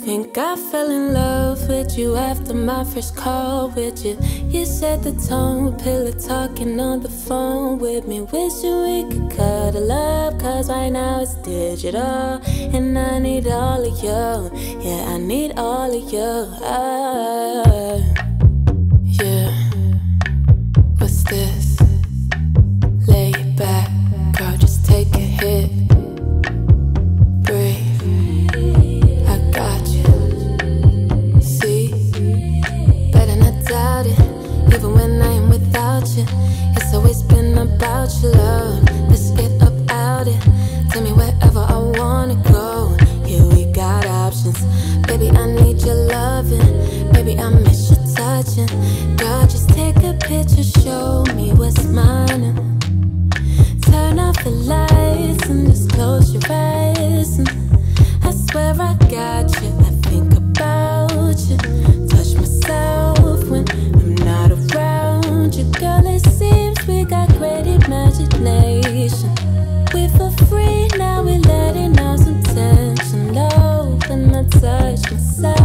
think I fell in love with you after my first call with you. You set the tone, pillow talking on the phone with me. Wishing we could cuddle up, cause right now it's digital. And I need all of you, yeah, I need all of you. Yeah, what's this? Lay back, girl, just take a hit. Even when I am without you, it's always been about your love. Let's get up out it. Tell me wherever I wanna go. Yeah, we got options. Baby, I need your loving. Baby, I miss your touching. Girl, just take a picture, show me what's mine. Turn off the lights and just close your eyes. And I swear I got you. I think about you. Touch myself when I'm not around you. Girl, it seems we got great imagination. We feel free, now we're letting out some tension. Love and I touch myself.